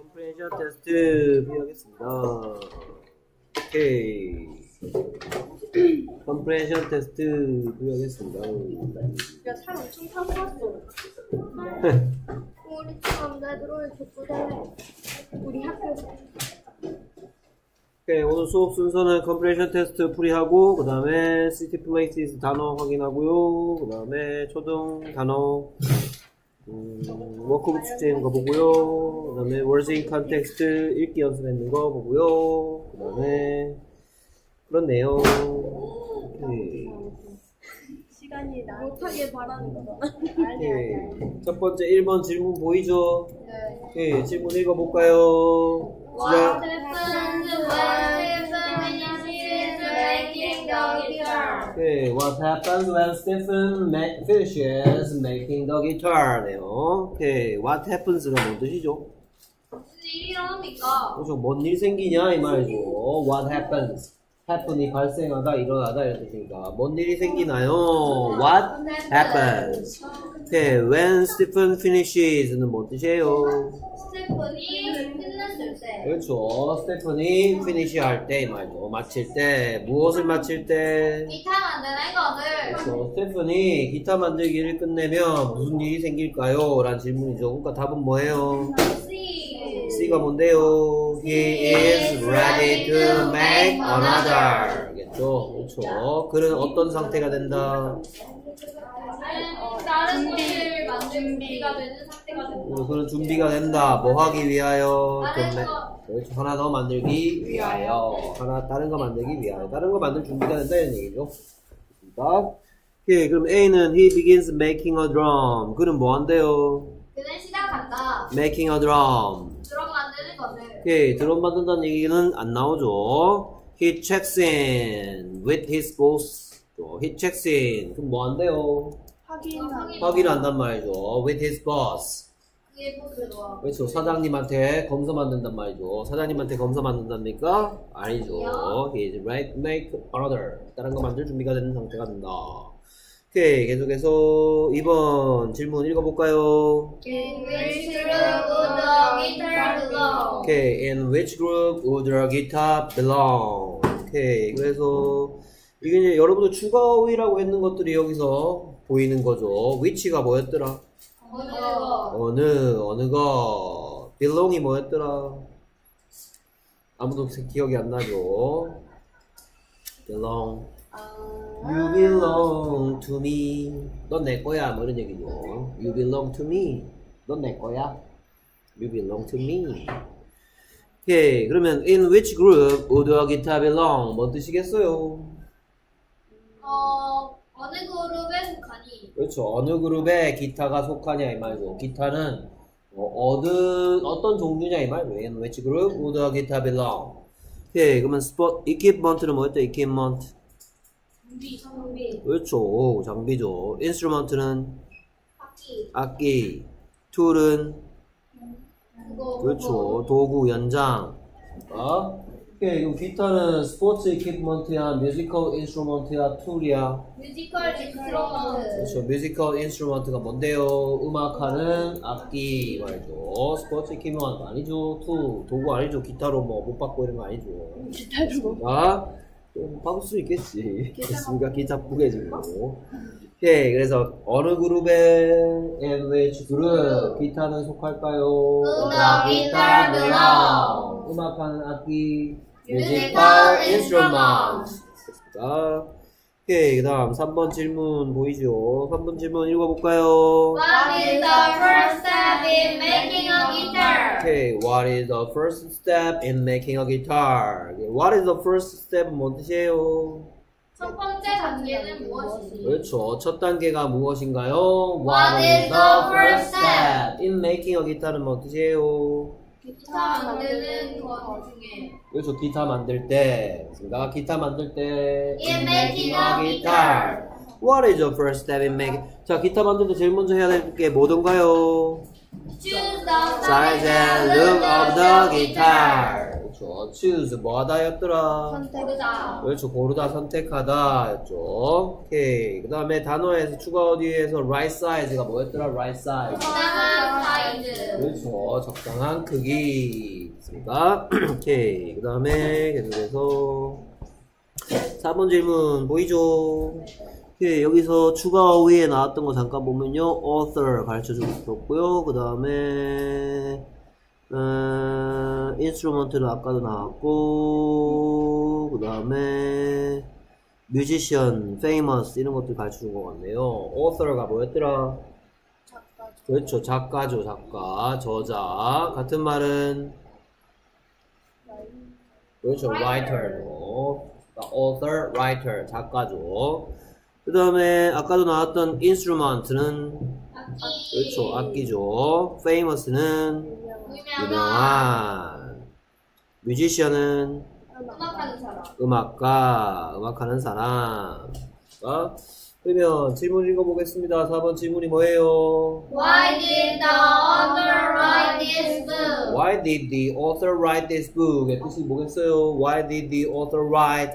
컴프레hen션 테스트 하겠습니다. 오케이. 컴프레hen션 테스트 하겠습니다. 야, 살 엄청 타고 왔어. 우리처럼 나들어오는 족구대 우리 학교에서. 오케이, 오늘 수업 순서는 컴프레hen션 테스트 풀이하고, 그 다음에 city places 단어 확인하고요. 그 다음에 초등 단어 워크북 숙제 있는 거 보고요. 그 다음에 words in context 읽기 연습했는 거 보고요. 그 다음에 그렇네요. 오케이. 시간이 나 못하게 바라는 거잖아. 오케이. 첫 번째 1번 질문 보이죠? 네. 오케이, 질문 읽어볼까요? 시작. 오케이, what happens when Stephen finishes making the guitar? 네요. 오케이, what happens가 뭔 뜻이죠? 무슨 일이 일어납니까? 그렇죠. 뭔 일 생기냐 이 말이죠. What happens? happen이 발생하다, 일어나다 이런 뜻이니까 뭔 일이 생기나요? What happens? 오케이, when Stephen finishes는 뭔 뜻이에요? 스테프니 끝났을 때. 그렇죠. 스테프니 finish 할 때 이 말이죠. 마칠 때. 무엇을 마칠 때? 기타 만드는 것을. 그렇죠. 스테프니 기타 만들기를 끝내면 무슨 일이 생길까요? 라는 질문이죠. 그러니까 답은 뭐예요? C가 뭔데요? He is ready to make another. 알겠죠? 그렇죠. 그는 어떤 상태가 된다? 다른 것을 만들 준비가 되는 상태가 된다. 그는 준비가 된다. 뭐 하기 위하여? 다른 거. 그렇죠. 하나 더 만들기 위하여. 다른 거 만들기 위하여. 다른 거 만들 준비가 된다 이런 얘기죠. 오케이, 그럼 A는 he begins making a drum. 그는 뭐 한대요? 그는 시작한다. Making a drum. 드럼 만드는 것을. 오케이, 드럼 만든다는 얘기는 안 나오죠. He checks in with his boss. He checks in. 그럼 뭐 한대요? 확인을 한단 말이죠. With his boss. 그게 보스로. 그렇죠. 사장님한테 검사 만든단 말이죠. 사장님한테 검사 만든답니까? 아니죠. He is ready to make another. 다른 거 만들 준비가 되는 상태가 된다. 오케이, 계속해서 2번 질문 읽어볼까요? In which group would the guitar belong? 오케이, in which group would the guitar belong? 오케이, 그래서 이게 이제 여러분들 추가어휘라고 했는 것들이 여기서 보이는 거죠. which가 뭐였더라? 어느 거. belong이 뭐였더라? 아무도 기억이 안 나죠. belong. You belong to me. 넌 내 거야. 뭐 이런 얘기죠. You belong to me. 넌 내 거야. You belong to me. 오케이. 그러면 in which group would the guitar belong? 뭔 뜻이겠어요? 어느 그룹에 속하니? 그렇죠. 어느 그룹에 기타가 속하냐 이 말이죠. 기타는 어떤 종류냐 이 말이죠. In which group would the guitar belong? 오케이. 그러면 equipment는 뭐였죠? equipment. 장비. 그렇죠. 장비죠. instrument는 악기. 악기. tool은 그거. 그렇죠. 도구, 연장. 오케이. 그럼 기타는 스포츠 equipment야, 뮤지컬 인스트루먼트야, 툴이야. 뮤지컬 인스트루먼트. 그렇죠. 뮤지컬 인스트루먼트가 뭔데요? 음악하는 악기 말이죠. 스포츠 equipment 아니죠. 툴, 도구 아니죠. 기타로 뭐 못 받고 이런 거 아니죠. 기타로. 좀 받을 수 있겠지. 됐습니까? 기타 부계지고. 오케이. 그래서 어느 그룹에 in which group 기타는 속할까요? The guitar belong. 음악하는 악기 Musical instrument. 됐습니다. 오케이. 그 다음 3번 질문 보이죠? 3번 질문 읽어볼까요? What is the first step in making a guitar? 오케이. What is the first step in making a guitar? What is the first step? 뭔 뜻이에요? 첫 번째 단계는 무엇이니? 그렇죠. 첫 단계가 무엇인가요? What is the first step? in making a guitar는 뭔 뜻이에요? 기타 만드는 것 중에. 그렇죠. 기타 만들 때. 그렇습니다. 기타 만들 때 In making a guitar. What is the first step in making? 자, 기타 만들 때 제일 먼저 해야 될 게 뭐던가요? Choose the Size and look of the guitar. 그렇죠. 그렇죠. choose 뭐 하다였더라? 선택자. 그렇죠. 고르다 선택하다 였죠. 오케이. 그 다음에 단어에서 추가 어디에서 right size가 뭐였더라? right size. 적당한 사이즈. 그렇죠. 적당한 크기 있습니다. 오케이. 그 다음에 계속해서 4번 질문 보이죠? 오케이. 여기서 추가 어휘에 나왔던 거 잠깐 보면요. author 가르쳐줬고요. 그 다음에 인스트루먼트는 아까도 나왔고, 그 다음에 뮤지션, famous 이런 것들 가르쳐준 것 같네요. author가 뭐였더라? 그렇죠. 작가죠. 작가, 저자. 같은 말은 그렇죠. writer로. author, writer, 작가죠. 그 다음에 아까도 나왔던 instrument는 그렇죠. 악기죠. famous는 유명한. 뮤지션은 음악하는 사람. 음악가, 음악하는 사람. 그러면 질문 읽어보겠습니다. 4번 질문이 뭐예요? Why did the author write this book? Why did the author write this book? 의 뜻이 뭐겠어요? Why did the author write?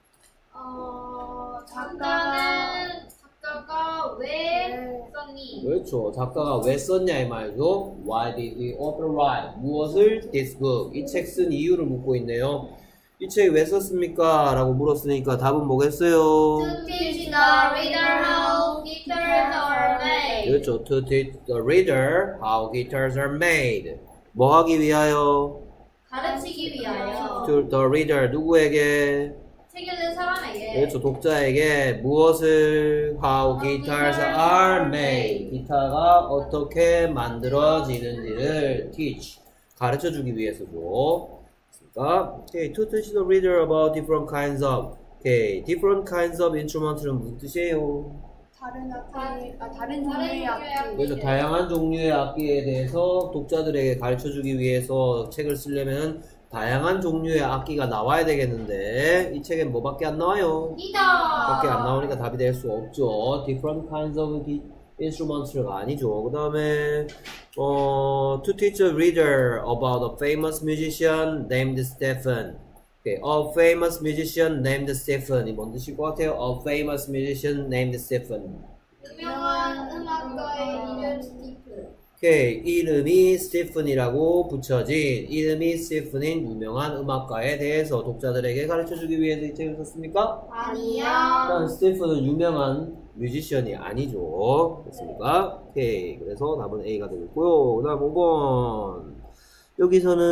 작가가 왜 썼니? 그렇죠. 작가가 왜 썼냐 이 말이죠. Why did the author write? 무엇을? This book. 이 책 쓴 이유를 묻고 있네요. 이 책 왜 썼습니까? 라고 물었으니까 답은 뭐겠어요? To teach the reader how guitars are made. 그렇죠. To teach the reader how guitars are made. 뭐 하기 위하여? 가르치기 위하여. To the reader. 누구에게? 책 읽는 사람에게. 그렇죠. 독자에게 무엇을? How guitars are made. 기타가 어떻게 만들어지는지를 teach. 가르쳐주기 위해서죠. Okay, to teach the reader about different kinds of. Okay, different kinds of instruments는 무슨 뜻이에요? 다른 종류의 악기. 그래서 다양한 종류의 악기에 대해서 독자들에게 가르쳐주기 위해서 책을 쓰려면 다양한 종류의 악기가 나와야 되겠는데 이 책엔 뭐밖에 안 나와요? 기타. 밖에 안 나오니까 답이 될 수 없죠. Different kinds of instruments가 아니죠. 그 다음에 to teach a reader about a famous musician named Stephen. Okay, a famous musician named Stephen. 이 뭔 뜻일 것 같아요? A famous musician named Stephen. 유명한 음악가의 이름 스티프. 오케이, 이름이 스티픈이라고 붙여진 이름이 스티픈인 유명한 음악가에 대해서 독자들에게 가르쳐주기 위해서 이 책을 썼습니까? 아니야. 일단 스티픈은 유명한 뮤지션이 아니죠. 됐습니까? 오케이, 그래서 답은 A가 되겠고요. 그 다음 5번 여기서는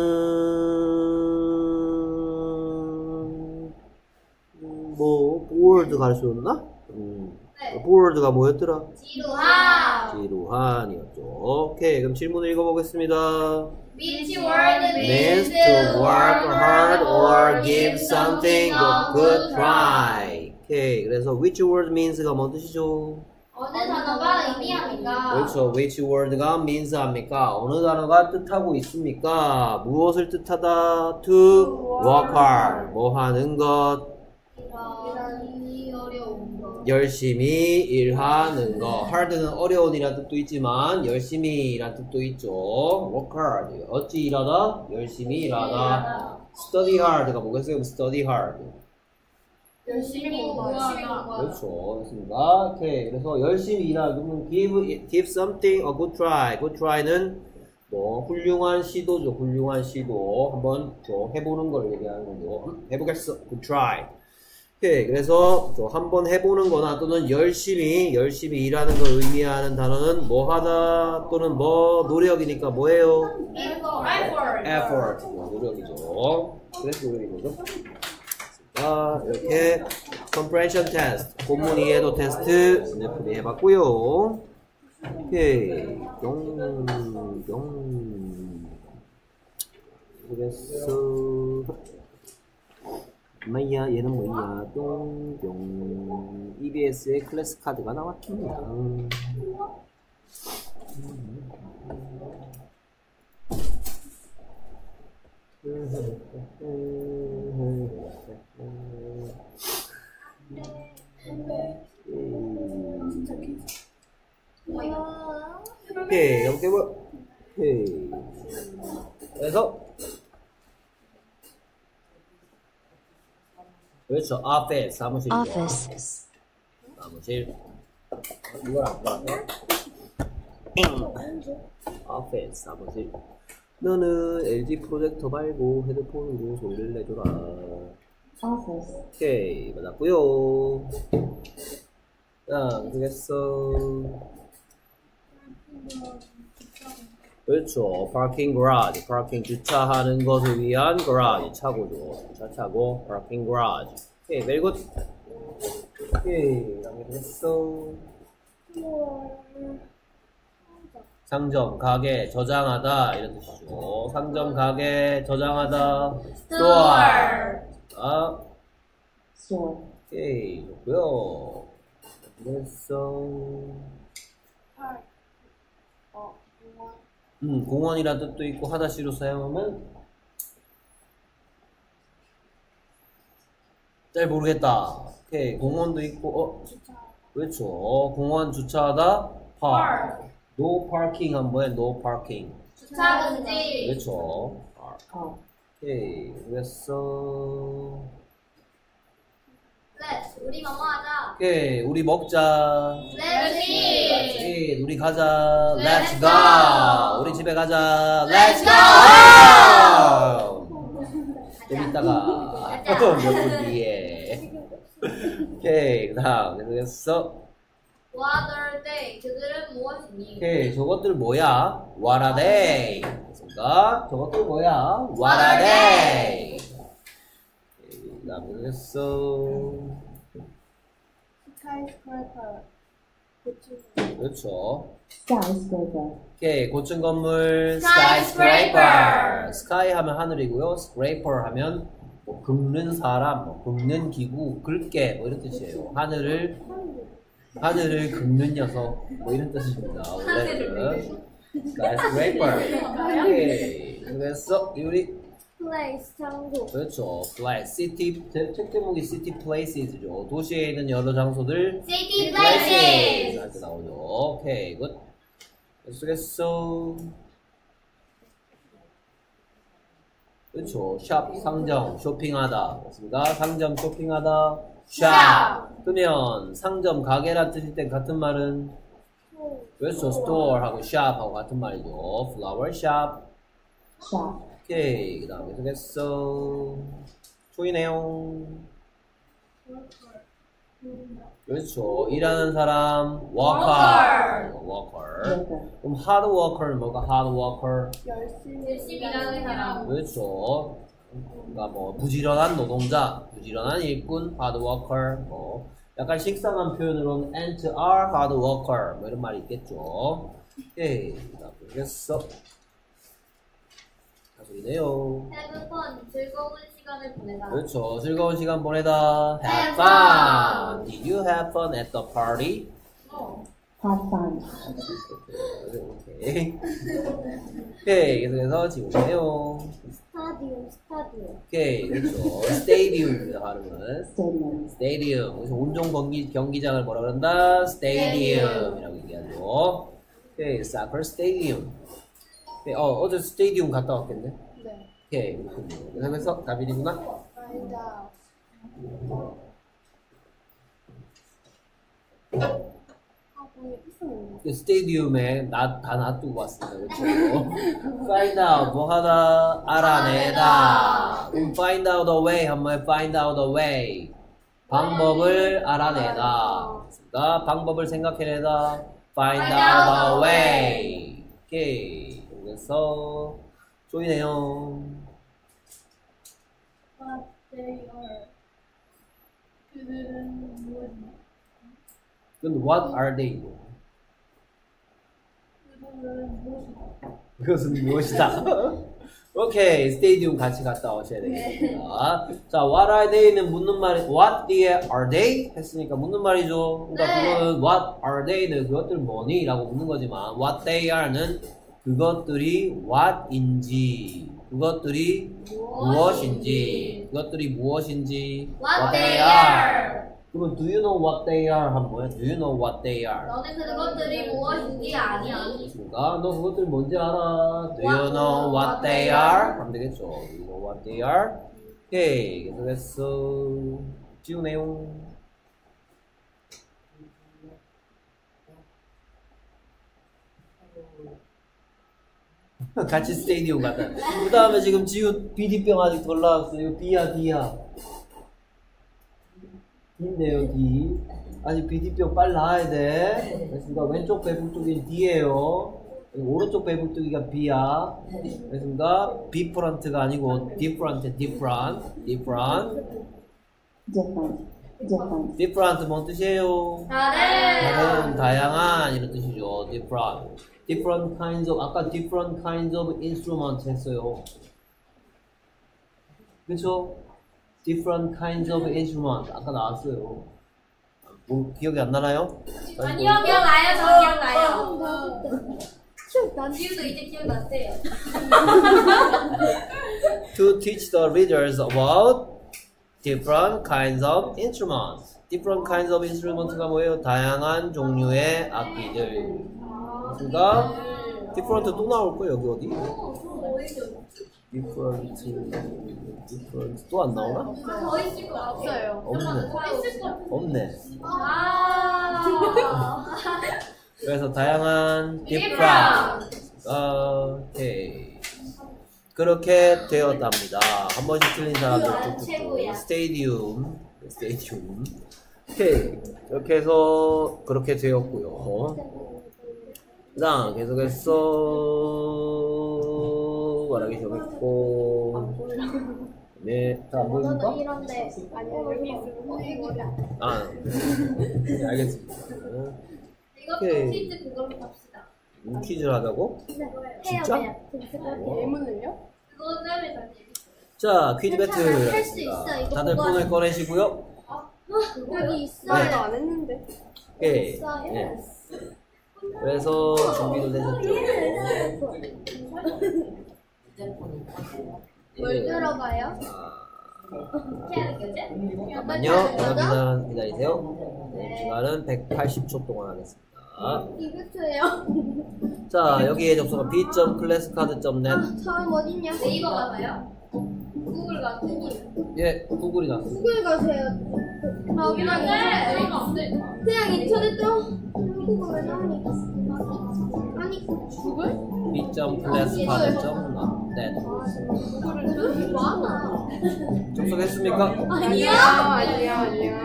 뭐 보워드 가르쳐줬나? 네. 보워드가 뭐였더라? 지루한. 지루한이었죠. 오케이, 그럼 질문을 읽어보겠습니다. Which word Means means to work hard or give something a good try. 오케이, 그래서 which word means가 뭔 뜻이죠? 어느 단어가 의미합니까? 그렇죠. which word가 means 합니까? 어느 단어가 뜻하고 있습니까? 무엇을 뜻하다? to work hard. 뭐 하는 것? 일하기 어려운 거. 열심히 일하는 거. hard는 어려운이라는 뜻도 있지만 열심히라는 뜻도 있죠. work hard. 어찌 일하다? 열심히 일하다. study hard가 뭐겠어요? study hard. 열심히 공부하다. 그렇죠. 됐습니다. 오케이. 그래서 열심히 일하면 give something a good try. good try는 뭐 훌륭한 시도죠. 훌륭한 시도. 한번 해보는 걸 얘기하는 거죠. 해보겠어. good try. 오케이. 그래서 한번 해보는 거나 또는 열심히 일하는 걸 의미하는 단어는 뭐 하다 또는 뭐 노력이니까 뭐예요? effort. 노력이죠. 그래서 노력인 거죠. 이렇게 comprehension test, 본문 이해도 테스트 예쁘게 해봤고요. 오케이. 그래서 뭐야, 얘는 뭐야? 뿅뿅. EBS의 클래스 카드가 나왔습니다. 오케이, 이렇게 뭐, 오케이. 그래서 그렇죠. office 사무실이죠. office, 사무실. 이걸 안 봐. office 사무실. 너는 LG 프로젝터 말고 헤드폰으로 소리를 내줘라. office, 오케이, 맞았고요. 자, 그랬어. 그렇죠. parking garage, 파킹 주차하는 것을 위한 garage, 차고죠. 주차차고, parking garage. 오케이, very good. 오케이, 다음에 됐어. 상점, 가게, 저장하다 이런 뜻이죠. 상점, 가게, 저장하다. Store. 아, store, 오케이, 좋고요. 됐어. 공원이란 뜻도 있고 하다시로 사용하면 잘 모르겠다. 오케이, 공원도 있고 그렇죠. 공원 주차하다 park. No parking 한번 해. No parking. 주차 금지. 그렇죠. car, 오케이, 됐어. Let's 우리 뭐뭐 하자. 오케이, 우리 먹자. Let's eat. 오케이, 우리 가자. Let's Let's go. go. 우리 집에 가자. Let's 좀 이따가 가자. 몇 분 뒤에. 오케이, 그 다음 됐어. What are they? 그들은 무엇이니? 오케이, 저것들 뭐야? What are they? 됐습니까? 저것들 뭐야? What are they? 오케이, 그 다음 됐어. Skyscraper. 그렇죠. skyscraper, 오케이, 고층 건물 Skyscraper. sky 하면 하늘이고요. scraper 하면 뭐 긁는 사람, 뭐 긁는 기구, 긁게 뭐 이런 뜻이에요. 하늘을 긁는 녀석 뭐 이런 뜻입니다. 원래는 skyscraper. 오케이, 그래서 우리 Place. 장소. 그렇죠. place, city 책 제목이 city places죠. 도시에 있는 여러 장소들 City places places. 할 때 나오죠. 오케이, 굿. 됐어. 그렇죠. 샵, 상점, 쇼핑하다. 맞습니다. 상점, 쇼핑하다. 샵. 그러면 상점, 가게란 뜻일 땐 같은 말은 그렇죠. store하고 shop하고 같은 말이죠. flower shop. shop, 오케이. 그 다음에 됐어. 초이네요. 그렇죠. 일하는 사람, worker. worker, 그럼 hard worker는 뭐가 hard worker? 열심히 일하는 사람. 그렇죠. 그러니까 뭐 부지런한 노동자, 부지런한 일꾼, hard worker. 뭐 약간 식상한 표현으로는 ants are hard worker. 뭐 이런 말이 있겠죠. 오케이. 자, 모르겠어. 가소리네요. Have fun. 즐거운 시간을 보내다. 그렇죠. 즐거운 시간 보내다. Have fun. Did you have fun at the party? have fun, 오케이. 오케이. 계속해서 지우세요. 스타디움. 오케이. 그렇죠. 스테디움입니다. 발음은. stadium, 스테디움. 그래서 온종 경기장을 뭐라 그런다? 스테디움이라고 얘기하죠. 오케이. 사커 스테디움. 오케이. 어제 스테디움 갔다 왔겠네. 네. 오케이. 그렇군요. 그래서 다빈이구나. Find out. 그 스테디움에 다 놔두고 왔어요. 그렇죠? find out 뭐 하다 알아내다. find out the way 한번 해. find out the way 방법을 알아내다. 그러니까 방법을 생각해내다. find out the way. 오케이. 그래서 쪼이네요. What they are. 그들은 무엇이니? 근데 what are they? 그들은 무엇이니? 그것은 무엇이다? 오케이, 스테디움 같이 갔다 오셔야 되겠습니다. 자, what are they는 묻는 말이 what 뒤에 are they 했으니까 묻는 말이죠. 그러니까 네. 그거는 what are they는 그것들 뭐니? 라고 묻는 거지만 what they are는 그것들이 what인지 그것들이 무엇인지 그것들이 무엇인지 What they are. 그러면 do you know what they are? 하면 뭐야? Do you know what they are? 너는 그것들이 무엇인지 아니? 너 그것들 뭔지 알아? Do you know what they are? 하면 되겠죠. Do you know what they are? 오케이, 계속했어. 지우네요. 같이 스테디움 갔다. 그 다음에 지금 지우 비디병 아직 덜 나왔어요. 이거 D야, D야. D인데요, D. 아직 비디병 빨리 나와야 돼. 그래서 왼쪽 배불뚝이 D예요. 오른쪽 배불뚝이가 B야. 그래서 비프런트가 아니고 different. different, different 뭔 뜻이에요? 다른, 다양한 이런 뜻이죠. different kinds of, 아까 different kinds of instrument 했어요. 그쵸? different kinds of instrument 아까 나왔어요. 뭐 기억이 안 나나요? 아니요, 기억나요. 저 기억나요. 지우도 이제 기억났대요. To teach the readers about different kinds of instruments. different kinds of instruments가 뭐예요? 다양한 종류의 악기들. 그러니까 different 또 나올 거예요. 여기 어디? different 또 안 나오나? 더 있을 거 없어요. 없네. 아. 그래서 다양한 different. 오케이. 그렇게 되었답니다. 한 번씩 틀린 사람들 쭉쭉쭉. 스테디움. 오케이. 이렇게 해서 그렇게 되었고요. 그 다음 계속해서 말하기 정했고. 네, 다 안 보입니까? 이런데 아니요 여기 있으면 아, 네, 알겠습니다. 이것도 퀴즈 그걸로 갑시다. 퀴즈를 하자고? 진짜? 예문을요? 그거 때문에 다 자, 퀴즈 배틀. 할 수 있어. 이거 다들 보고 폰을 꺼내시고요. 여기 있어. 네. 안 했는데. 오케이. 있어요. 네. 그래서 준비를 해줬죠. 뭘 들어가요? 잠깐만요. 잠깐만 기다리세요. 네, 시간은 180초 동안 하겠습니다. 이거예요. 자, 여기에 접속은 b.classcard.net. 다음 어딨냐? 네이버 가나요? 구글 가. 구글. 예, 구글이 났습니다. 구글 가세요. 그냥 인터넷으로 구글 왜 나오니까? 아니 구글? b.classcard.net. 구글은 많아. 접속했습니까? 아니야.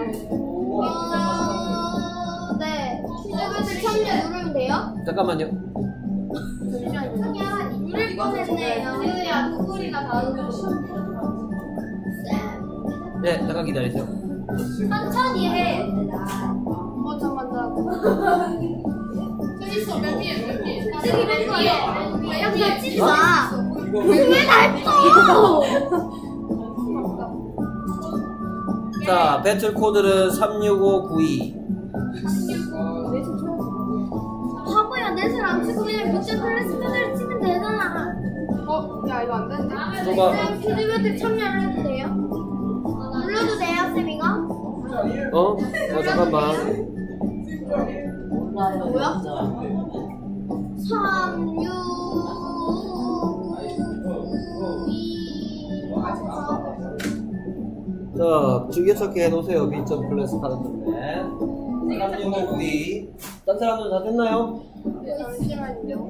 네. 퀴즈배틀 참여 누르면 돼요? 잠깐만요. 누를 뻔했네요. 지우야 구글이가 다음. 네, 잠깐 기다리세요. 천천히 해. 잠깐만. 있어 몇 개야 몇 개. 저기 몇 개. 여기 치지 마. 왜날 또? 자, 배틀 코드는 36592. 바보야 넷을 안 치고 그냥 빅전 클래스 코드를 치면 되잖아. 야 이거 안 되는데? 누가? 그냥 퀴즈배틀 참여를 해도 돼요? 눌러도 돼요 쌤 이거? 잠깐만. 뭐야? 3, 6, 2, 자, 즐겨찾기 해놓으세요. b.classcard.net. 36592. 딴 사람들 다 됐나요? 잠시만요.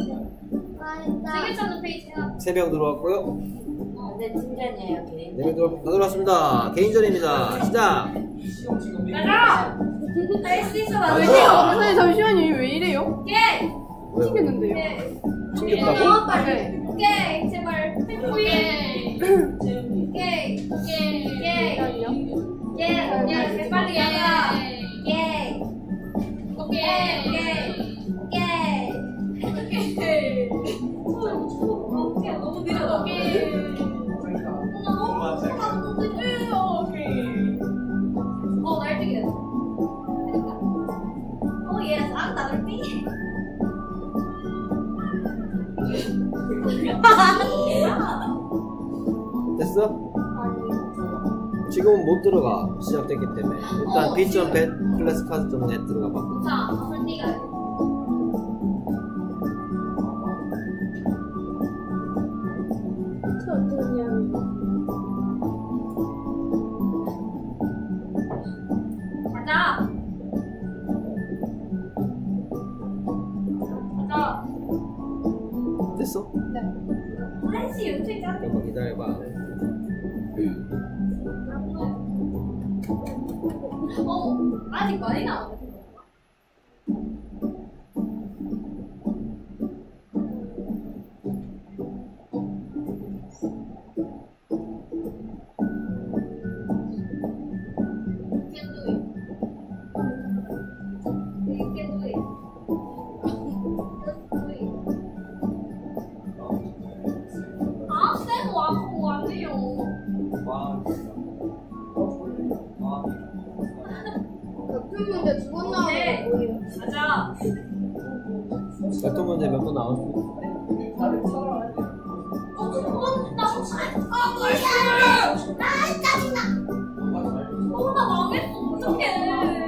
즐겨찾는 페이지 해놔. 3명 들어왔고요. 네, 팀전이에요, 개인. 4명 다 들어왔습니다. 개인전입니다. 시작! 가자! 할 수 있어 안 맞아. 좋아. 선생님 잠시만요, 이거 왜 이래요? 오케이! 튕겼는데요? 튕겼다고? 빨리. 오케이 제발. 오케이. 오케이. 오케이. 빨리 가자. 오케이. 너무 느려. 오케이. 날뛰기 됐어. 예스. 날뛰기. 됐어? 지금은 못 들어가. 시작됐기 때문에. 일단 b.classcard.net 들어가 봐. 자, 설디가. 잠깐만 기다려봐. 아직 많이 나오네. 몇 문제 두 번 나오는 거 뭐예요? 가자. 같은 문제 몇 번 나올 수 있어? 나 망했어. 어떡해.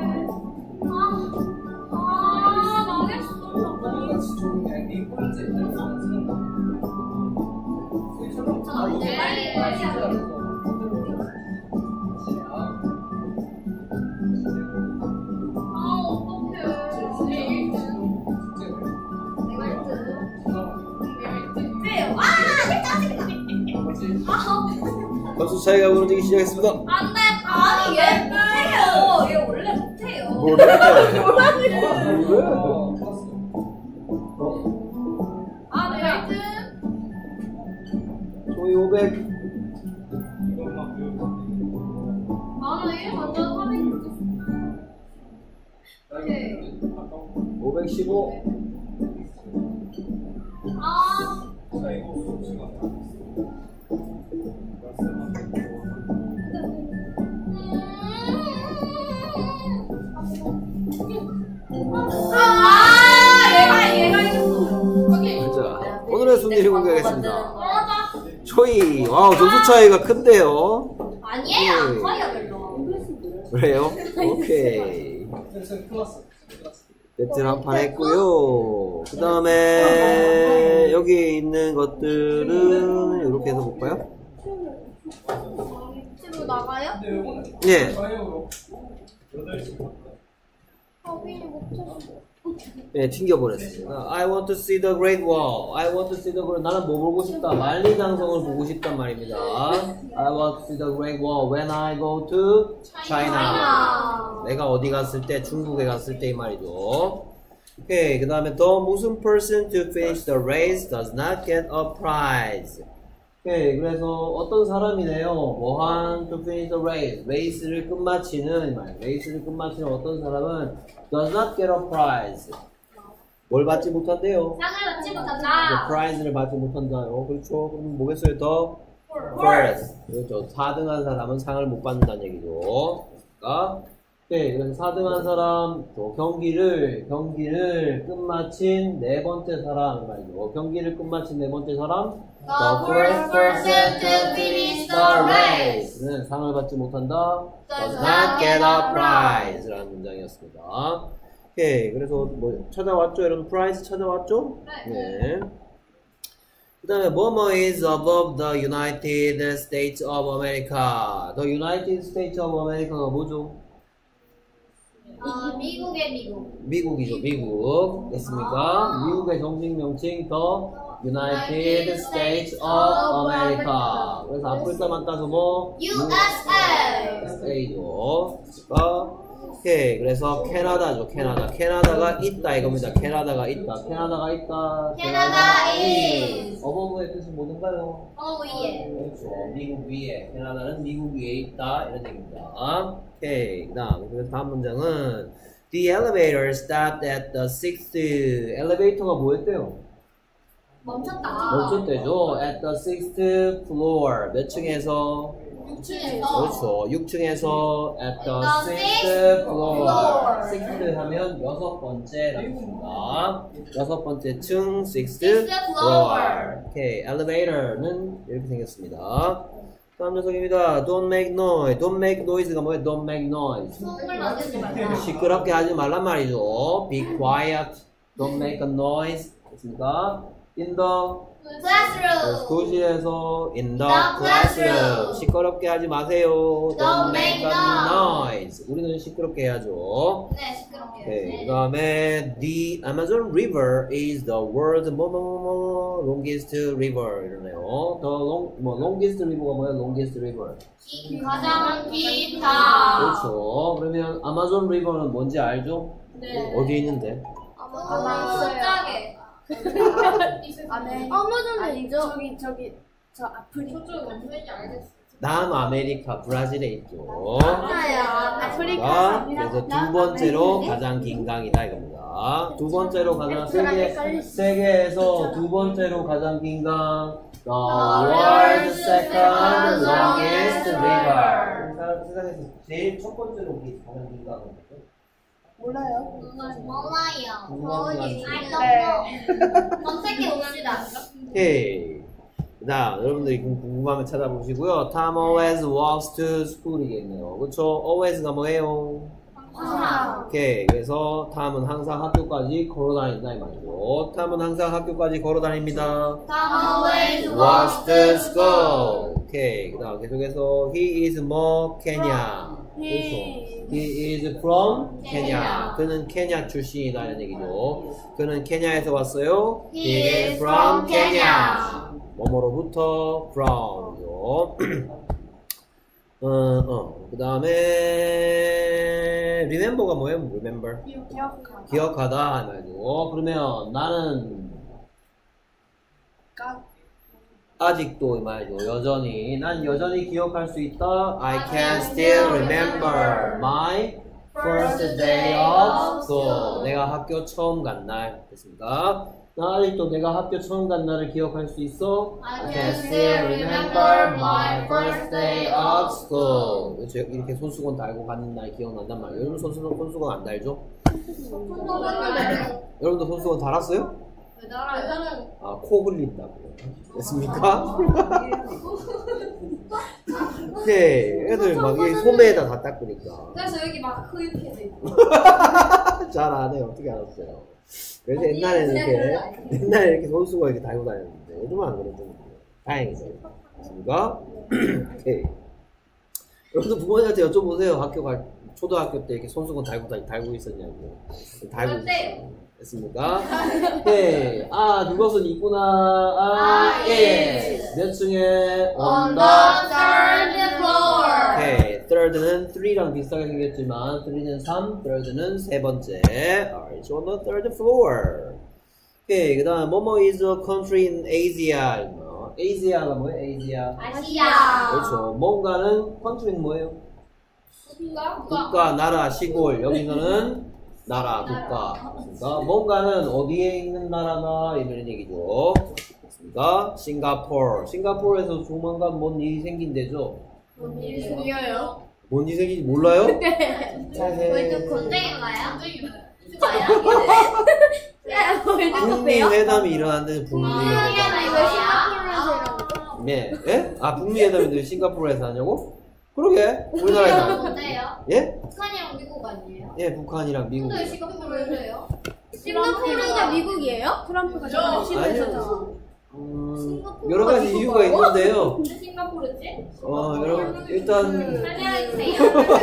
점수 차이가 벌어지기 시작했습니다. 안돼. 아니 얘 못해요. 얘 원래 못해요. 뭐래? 아 내가 조이 500. 나는 얘 완전 400. 오케이. 515. 아. 얘가 이겼어. 오케이. 자, 오늘의 순위를 공개하겠습니다. 조이, 와우, 점수 차이가 큰데요? 아니에요. 안 커요 별로. 그래요? 오케이. 배틀 한 판 했고요. 그 다음에 여기 있는 것들은 이렇게 해서 볼까요? 집으로 나가요? 네. 네, 튕겨버렸습니다. I want to see the Great Wall. I want to see the Great. 나는 뭐 보고 싶다? 만리장성을 보고 싶단 말입니다. I want to see the Great Wall when I go to China. 내가 어디 갔을 때, 중국에 갔을 때 이 말이죠. 오케이, 그 다음에 the 무슨 person to finish the race does not get a prize. 오케이, 그래서 어떤 사람이네요. 뭐한 to finish the race. 레이스를 끝마치는 말. 레이스를 끝마치는 어떤 사람은 does not get a prize. 뭘 받지 못한대요? 상을 받지 못한다. prize를 받지 못한다요. 그렇죠. 그럼 뭐겠어요? 더 first. 그렇죠. 4등한 사람은 상을 못 받는다는 얘기죠. 그러니까 네, 그래서 4등한 사람, 또 경기를 끝마친 네 번째 사람 말이죠. 경기를 끝마친 네 번째 사람, The first person to finish the race. 는 상을 받지 못한다. Does not get a prize. 라는 문장이었습니다. 오케이, 그래서 뭐 찾아왔죠? 여러분, prize 찾아왔죠? 네. 그 다음에 뭐뭐 is above the United States of America. The United States of America가 뭐죠? 미국의 미국. 미국이죠, 미국. 됐습니까? 미국의 정식 명칭 The United States of America. 그래서 앞을 때만 따서 뭐? USA. USA죠. 오케이. 그래서 캐나다죠, 캐나다. 캐나다가 있다 이겁니다. 캐나다가 있다. 캐나다가 있다. 캐나다 is. 어버브의 뜻은 뭐든가요? 위에. 그렇죠. 미국 위에. 캐나다는 미국 위에 있다. 이런 얘기입니다. 오케이. 그래서 다음 문장은 The elevator stopped at the 6th. 엘리베이터가 뭐였대요? 멈췄다. 멈췄대죠. At the 6th floor. 몇 층에서? 6층에서. 그렇죠. 6층에서 at the 6th floor. 6th 하면 여섯 번째라고 합니다. 여섯 번째 층, 6th floor. 오케이. elevator는 이렇게 생겼습니다. 다음 녀석입니다. Don't make noise. Don't make noise가 뭐예요? Don't make noise. 소음을 만들지 말라. 시끄럽게 하지 말란 말이죠. Be quiet. Don't make a noise. 됐습니까? In the classroom. 교실에서 in the The classroom. classroom. 시끄럽게 하지 마세요. Don't make noise. 우리는 시끄럽게 해야죠. 네, 시끄럽게. 네, 그 다음에 the Amazon River is the world's longest river 이러네요. longest river가 뭐야? longest river. 가장 길다. 그렇죠. 그러면 아마존 리버는 뭔지 알죠? 네. 어디에 있는데? 숫자게. 아마존이죠. 저 아프리카. 남아메리카 브라질에 있죠. 아프리카. 그래서 두 번째로 가장 긴 강이다 이겁니다. 두 번째로 가장 세계에서 두 번째로 가장 긴 강. The world's second longest river. 세상에서 제일 첫 번째로 가장 긴 강은 뭐죠? 몰라요. 몰라요. 검색해 봅시다. 오케이. 자, 여러분들이 궁금하면 찾아보시고요. Tom always walks to school이겠네요. 그쵸? always가 뭐예요? 항상. 오케이. 그래서 Tom은 항상 학교까지 걸어다닌다 이 말이죠. Tom은 항상 학교까지 걸어다닙니다. Tom always walks to school. 오케이. 그 다음 계속해서 He is more Kenya. 그렇죠. He is from Kenya. 그는 케냐 출신이다 이런 얘기죠. 그는 케냐에서 왔어요. He is from Kenya. 뭐뭐로부터 from이죠. 그 다음에 remember가 뭐예요? remember. 기억하다 이 말이죠. 그러면 나는 아직도 이 말이죠. 여전히 난 여전히 기억할 수 있다. I can still remember my first day of school. 내가 학교 처음 간 날 됐습니까? 나 아직도 내가 학교 처음 간 날을 기억할 수 있어. I can still remember my first day of school. 그렇죠? 이렇게 손수건 달고 가는 날 기억난단 말이에요. 여러분 손수건 안 달죠? 여러분도 손수건 달았어요? 아, 코 흘린다고. 됐습니까? 오케이. 애들 막 이 소매에다 다 닦으니까. 그래서 여기 막 흡입해져 있고. 잘 안 해요. 어떻게 알았어요? 그래서 옛날에 이렇게 손수건 이렇게 달고 다녔는데, 요즘은 안 그러죠. 다행이죠. 됐습니까? 오케이. 여러분도 부모님한테 여쭤보세요. 초등학교 때 이렇게 손수건 달고 있었냐고. 달고 있었어요. 됐습니까? 네. 아, 그것은 있구나. 예. 몇 층에? On the third floor. 오케이. third는 3랑 비슷하게 생겼지만 3는 3, third는 세 번째. Alright, on the third floor. 오케이. 그 다음 뭐뭐 is a country in Asia. Asia가 뭐예요? Asia. 아시아. 그렇죠. 뭔가는 country는 뭐예요? 국가, 나라, 시골. 여기서는 나라, 국가. 그러니까 뭔가는 어디에 있는 나라나 이런 얘기죠. 그러니까 싱가포르에서 조만간 뭔 일이 생긴대죠. 뭔 일이 생겨요? 뭔 일이 생긴지 몰라요? 전쟁인가요? 북미 회담이 일어난다는 북미 회담. 네? 예? 아, 북미 회담인데 싱가포르에서 하냐고? 그러게. 우리나라에서 하냐고. 뭔데요? 예? 북한이랑 미국 아니에요? 예, 북한이랑 미국. 근데 싱가포르 왜 해요? 싱가포르가 미국이에요? 트럼프가 아니요. 여러 가지 이유가 있는데요. 근데 싱가포르지? 여러분, 일단 설명해주세요.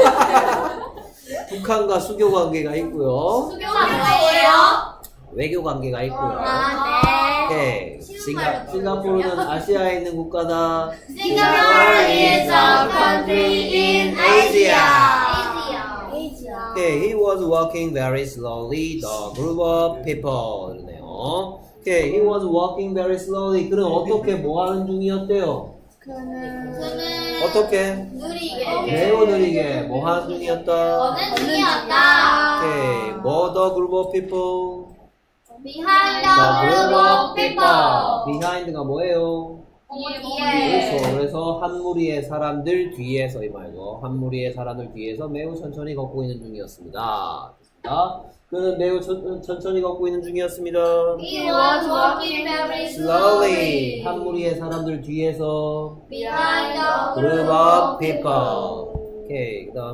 북한과 수교 관계가 있고요. 수교가 뭐예요? 외교 관계가 있고요. 아, 네. 오케이. 싱가포르는 아시아에 있는 국가다. Singapore is a country in Asia. Okay, he was walking very slowly. The group of people. 이러네요. Okay, he was walking very slowly. 그는 어떻게 뭐 하는 중이었대요? 그는 어떻게? 느리게 매우 느리게 뭐 하는 중이었다? 걷는 중이었다. Okay, 뭐 the group of people? Behind The the group group of of people. Behind가 뭐예요? 뒤에 그렇죠. 그래서 한 무리의 사람들 뒤에서 이 말이죠. 한 무리의 사람들 뒤에서 매우 천천히 걷고 있는 중이었습니다. 됐습니다. 그는 매우 천천히 걷고 있는 중이었습니다. He was walking very Slowly. slowly. 한 무리의 사람들 뒤에서 Behind the group of people. 오케이. 그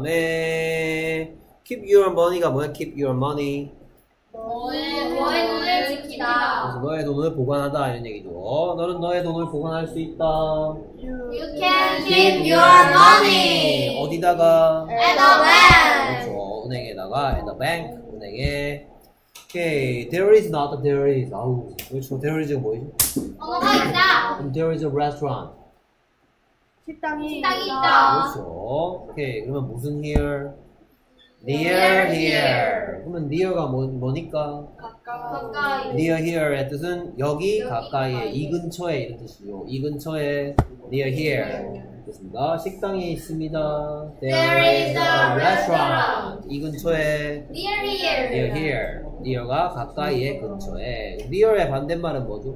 다음에 keep your money가 뭐야? Keep your money. 뭐의 돈을 지키다. 그래서 너의 돈을 보관하다 이런 얘기죠. 너는 너의 돈을 보관할 수 있다. You can keep your money 어디다가? at the bank. 그렇죠. 은행에다가 at the bank. 은행에. 오케이. There is not there is. 아우. 그렇죠. There is가 뭐지? 뭐가 있다. There is a restaurant. 식당이 있다. 그렇죠. 오케이. 그러면 무슨 here? Near here. 그러면 near가 뭐니까? 가까이. Near here의 뜻은 여기 가까이에 이 근처에 이런 뜻이죠. 이 근처에 near here. 됐습니다. 식당이 있습니다. There is a restaurant. 이 근처에 Near here. near here. near가 가까이에 근처에. near의 반대말은 뭐죠?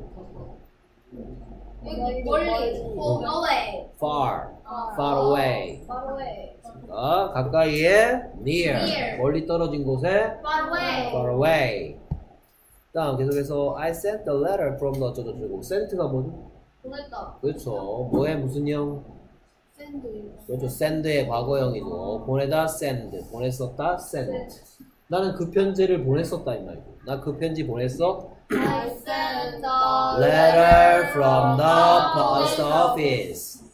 여기 멀리. away. far. far away. Far away. 가까이에 near. Near. 멀리 떨어진 곳에 Far away. far away. 다음 계속해서 I sent the letter from the 어쩌고저쩌고. sent가 뭐죠? 보냈다. 그렇죠. 뭐의 무슨 형? 그렇죠. send의 과거형이죠. 보내다 send. 보냈었다 send. 나는 그 편지를 보냈었다 이 말이죠. 나 그 편지 보냈어. I sent the Letter from the post office.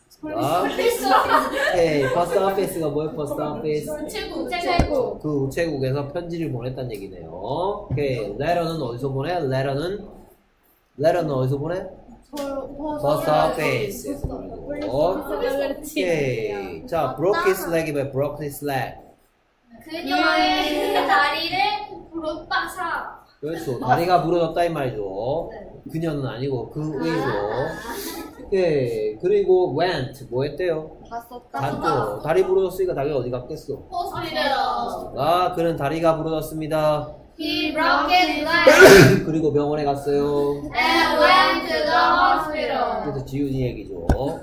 오케이. post office가 뭐예요? post office. 최고. 그 우체국에서 편지를 보냈다는 얘기네요. 오케이. letter는 어디서 보내? letter는 어디서 보내? post office에서 보내고. 오케이. 자, broke his leg이 왜 broke his leg? 그녀의 다리를 부러뜨려. 그렇죠. 다리가 부러졌다 이 말이죠. 그녀는 아니고 그의죠. 오케이. 그리고 went 뭐 했대요? 갔죠. 다리 부러졌으니까 당연히 어디 갔겠어? 호스피tal. 그는 다리가 부러졌습니다. He broke his leg 그리고 병원에 갔어요. and went to the hospital. 그래서 지훈이 얘기죠.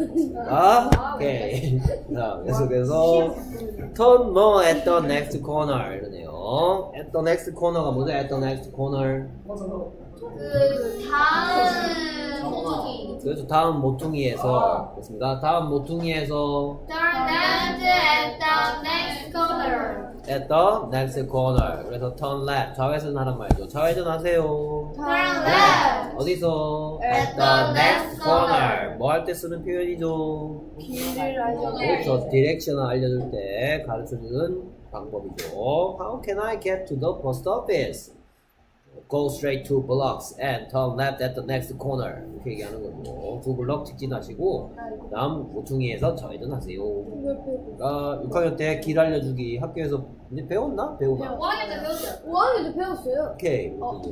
오케이. 자, 계속해서 turn more at the next corner 이러네요. at the next corner가 뭐죠? at the next corner. 그 다음 모퉁이. 그래서 다음 모퉁이에서 됐습니다. 다음 모퉁이에서 Turn left at the next corner. at the next corner. 그래서 turn left 좌회전 하란 말이죠. 좌회전 하세요. Turn left 어디서? at the next corner. 뭐 할 때 쓰는 표현이죠? 길을 알려줘. 그렇죠. 디렉션을 알려줄 때 가르쳐주는 방법이죠. How can I get to the post office? Go straight 2 blocks and turn left at the next corner. 이렇게 얘기하는 거죠. 2 블럭 직진하시고 다음 모퉁이에서 좌회전하세요. 그러니까 6학년 때 길 알려주기 학교에서 이제 배웠나? 배우나? 5학년 때 배웠어요. 5학년도 배웠어요. 오케이.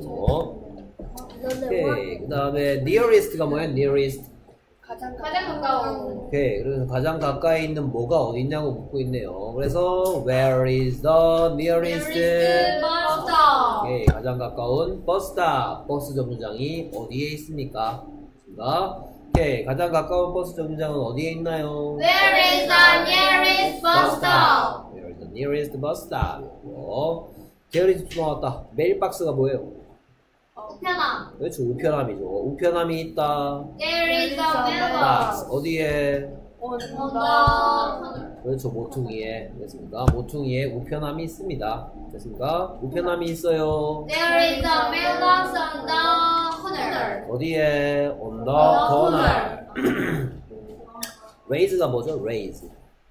오케이. 그 다음에 nearest가 뭐예요? nearest. 가장 가까운. 오케이. 그래서 가장 가까이 있는 뭐가 어디 있냐고 묻고 있네요. 그래서 where is the nearest? bus stop. 오케이. 가장 가까운 버스 스탑. 버스 정류장이 어디에 있습니까? 오케이. 가장 가까운 버스 정류장은 어디에 있나요? Where is the nearest bus stop? Where is the nearest bus stop? 게으리 나왔다. 메일박스가 뭐예요? 우편함. 그렇죠. 우편함이죠. 우편함이 있다. There is a mailbox. 박스. 어디에? On the corner. 그렇죠. 모퉁이에. 됐습니까? 모퉁이에 우편함이 있습니다. 됐습니까? 우편함이 있어요. There is a mailbox on the corner. 어디에? On the corner. raise가 뭐죠? raise.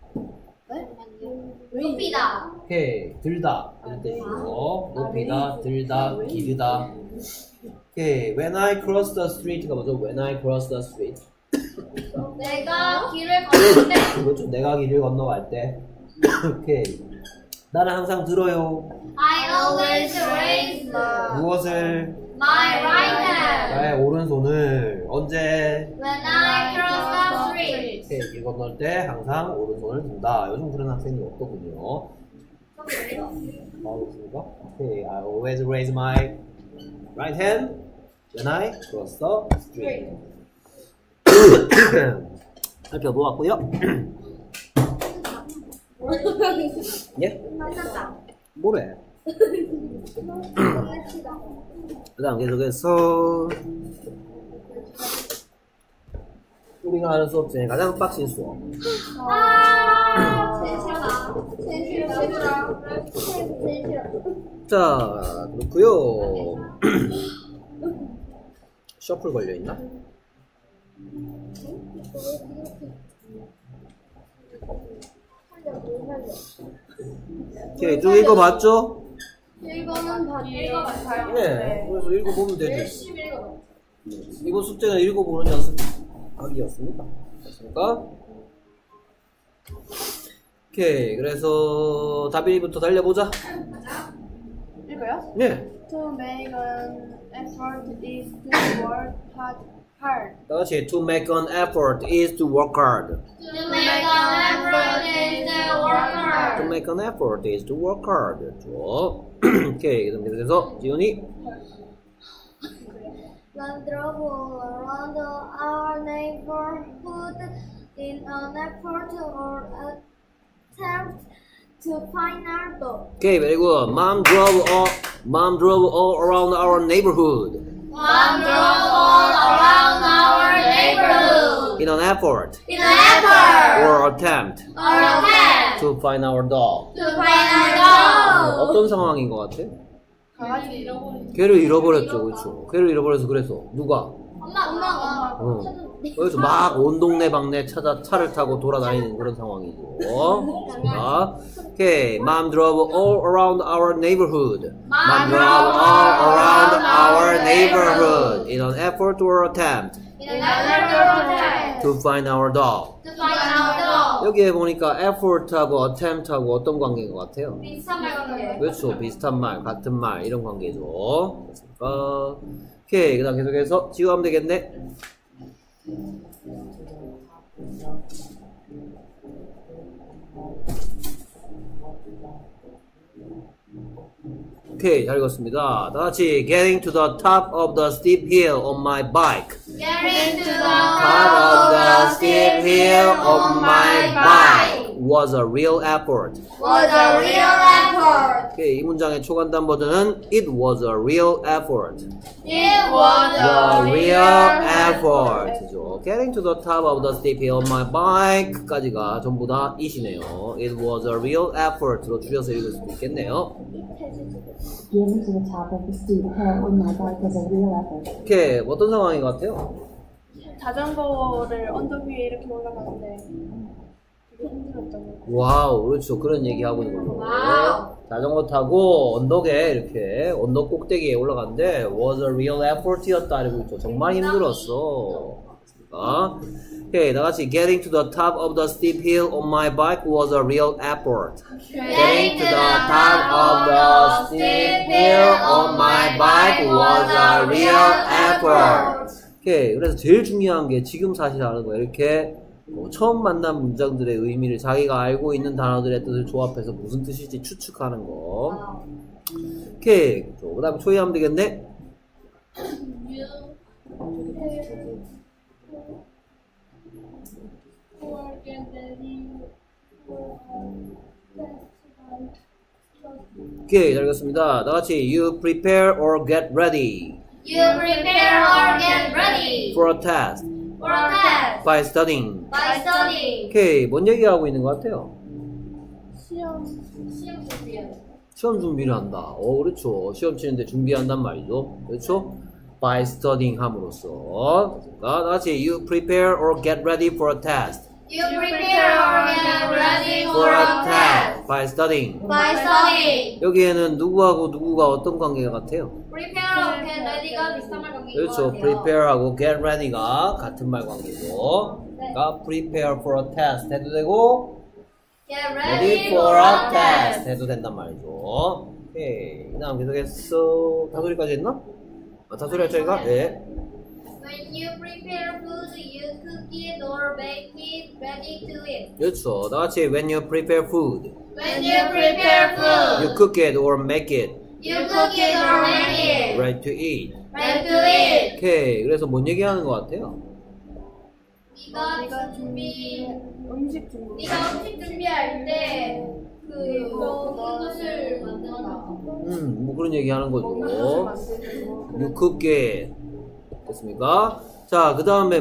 높이다. 오케이. 들다. 이런 뜻이고. 높이다, 들다, 기르다. 오케이. When I cross the street가 뭐죠? When I cross the street. 내가 길을 걷는데 그렇죠. 내가 길을 건너갈 때. 오케이. 나는 항상 들어요. I always raise 무엇을? my right hand 나의 오른손을 언제? when I cross the street. 오케이. 길 건널 때 항상 오른손을 든다. 요즘 그런 학생이 없거든요. 그렇습니까? 오케이. I always raise my right hand when I cross the street. 살펴보았고요. 예? 뭐래? 그 다음 계속해서 우리가 하는 수업 중에 가장 빡신 수업. 제일 싫어. 자, 그렇고요. 셔플 걸려있나? 오케이, 쭉 읽어봤죠? 이거는 다 읽어봤어요. 네, 그래서 읽어보면 되죠. 열심히 읽어. 이번 숙제는 읽어보는 연습하기였습니다. 됐습니까? 오케이, 그래서 다빈이부터 달려보자. 읽어요? 네, To make an effort is to work hard. 다같이 to make an effort is to work hard. To make an effort is to work hard. To make an effort is to work hard. 좋아. 오케이, 그다음 계속해서 지훈이. Run trouble around our neighborhood in an effort or attempt to find our dog. 오케이, very good. Mom drove all around our neighborhood Mom drove all around our neighborhood in an effort in an effort or attempt or attempt to find our dog. to find our dog. 어떤 상황인 것 같아? 강아지 잃어버린. 걔를 잃어버렸죠, 그렇죠? 걔를 잃어버려서 그래서 누가? 엄마가 그래서 막 온 동네 방네 차를 타고 돌아다니는 그런 상황이고. 자, 오케이. Mom drove all around our neighborhood. Mom drove all around our neighborhood in an effort or attempt in an effort to find our dog. to find our dog. 여기에 보니까 effort하고 attempt하고 어떤 관계인 것 같아요? 비슷한 말 같아요. 그렇죠. 비슷한 말, 같은 말 이런 관계죠. 됐습니까? 오케이. 그 다음 계속해서 지우하면 되겠네. 오케이, 잘 읽었습니다. 다같이 getting to the top of the steep hill on my bike. Getting to the Top of the steep hill on my bike was a real effort. was a real effort. 오케이, 이 문장의 초간단 버전은 it was a real effort. It was The a real effort죠. Getting to the top of the steep hill on my bike까지가 전부 다 it이네요. It was a real effort로 줄여서 읽을 수도 있겠네요. Getting to the top of the steep hill on my bike was a real effort. 오케이, 어떤 상황인 것 같아요? 자전거를 언덕 위에 이렇게 올라가는데 되게 힘들었던 거. 와우, 그렇죠. 그런 얘기 하고 있는 거죠. 와우. 자전거 타고 언덕에 이렇게 언덕 꼭대기에 올라갔는데 was a real effort이었다 이러고 있죠. 정말 힘들었어. 오케이, 나같이 getting to the top of the steep hill on my bike was a real effort. Getting to the top of the steep hill on my bike was a real effort. 오케이, 그래서 제일 중요한 게 지금 사실 하는 거예요. 이렇게 처음 만난 문장들의 의미를 자기가 알고 있는 단어들의 뜻을 조합해서 무슨 뜻일지 추측하는 거. 오케이, 그 다음에 초이하면 되겠네. 오케이, 잘 읽었습니다. 나같이 you prepare or get ready You prepare or get ready for a test for a test by studying. by studying. 오케이, 뭔 얘기하고 있는 것 같아요? 시험 시험 준비해요. 시험 준비를 한다. 그렇죠. 시험 치는데 준비한단 말이죠. 그렇죠? By studying 함으로써. 그러니까 다시 you prepare or get ready for a test. You prepare or get ready for a test by studying. by studying. 여기에는 누구하고 누구가 어떤 관계가 같아요? Prepare하고 get ready가 비슷한 말 관계인 것 그렇죠. 같아요. prepare하고 get ready가 같은 말 관계죠. 그러니까 prepare for a test 해도 되고 Get ready for a test 해도 된단 말이죠. 오케이. 그 다음 계속해서 다소리까지 했나? 다소리 할 차이가? 네. When you prepare food, you cook it or bake it ready to eat. 그렇죠. 다같이 when you prepare food, When you prepare food, you cook it or make it you cook it or make it ready to eat. ready to eat. 오케이. 그래서 뭔 얘기하는 것 같아요? 네가 준비, 음식 준비. 네가 음식 준비할 때그 먹는 것을 만든다. 뭐 그런 얘기 하는 거죠. You cook it. 됐습니까? 자, 그 다음에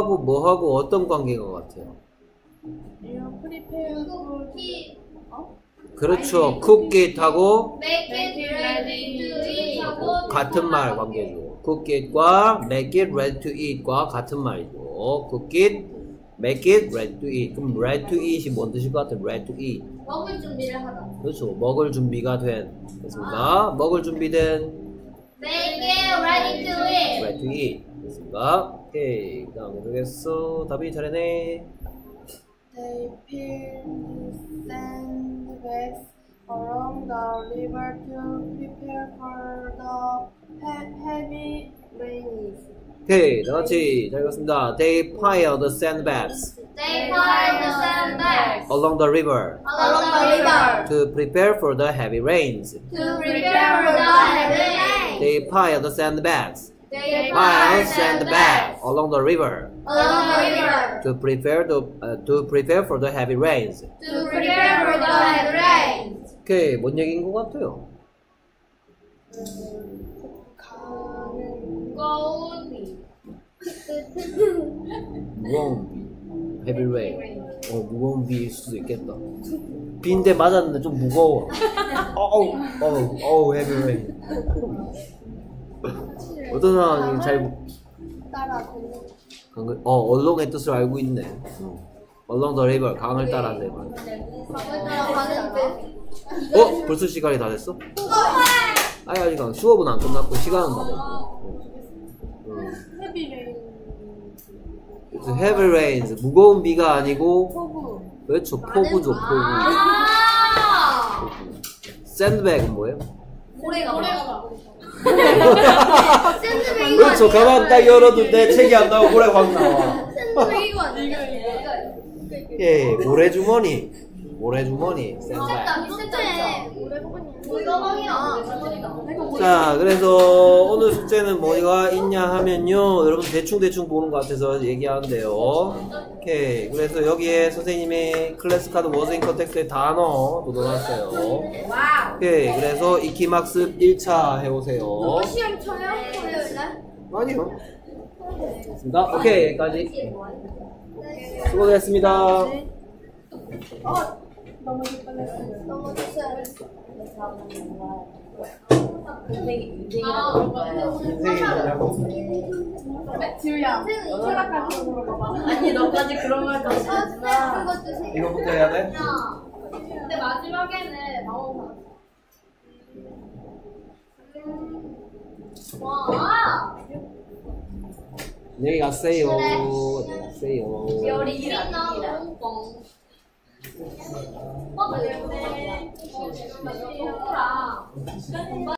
뭐하고 어떤 관계인 것 같아요? 프리페어 쿠키, 그렇죠. cook it하고 make it ready to eat 하고 같은 말 관계죠. cook it과 make it ready to eat과 같은 말이죠. cook it, make it ready to eat. 그럼 ready to eat이 뭔 뜻일 것 같아요? ready to eat. 먹을 준비를 하다. 그렇죠. 먹을 준비가 된. 됐습니까? 먹을 준비된 Make it ready to eat. ready to eat. 됐습니까? 오케이. 그 다음에 되겠어. 답이 잘하네. They built sandbags along the river to prepare for the heavy rains. 오케이. 다 같이 잘 읽었습니다. They piled the sandbags They piled the sandbags along the river along the river to prepare for the heavy rains. to prepare for the heavy rain. They piled the sandbags They piled sandbags along the river along the river to prepare for the heavy rains. to prepare for the heavy rain. 오케이. 뭔 얘기인 것 같아요? 거울이 무거운 비. heavy rain. 무거운 비일 수도 있겠다. 비인데 맞았는데 좀 무거워. heavy rain. 어떤 사람이 잘 따라 along의 뜻을 알고 있네. along the river, 강을 따라서 해봐. 벌써 시간이 다 됐어? 아니 아직 안. 수업은 안 끝났고 시간은 다 됐고. 헤비레인 그래서 heavy rains, 무거운 비가 아니고 그렇죠. 폭우죠. 폭우. 샌드백은 뭐예요? 모래가 그렇죠. 가만 딱 열어도 내 책이 안 나오고 모래 확 나와. 이거 아니야? 예, 모래주머니. 모래주머니. 샌드백. 자, 그래서 오늘 숙제는 뭐가 있냐 하면요. 여러분 대충 보는 것 같아서 얘기하는데요. 오케이. 그래서 여기에 선생님이 클래스 카드 워싱 컨텍스트의 단어 넣어놨어요. 오케이. 그래서 익히학습 1차 해오세요. 시험 쳐요? 토요일날? 아니요. 됐습니다. 오케이. 여기까지. 수고하셨습니다. 지우야 철학까지 물어봐봐. 아니 너까지 그런 말까지 하지 마. 이거부터 해야 돼? 근데 마지막에는 나오고 와 안녕히 가세요. 안녕히 가세요. 우리 이름 나오고 뻥 오빠도 예쁘네.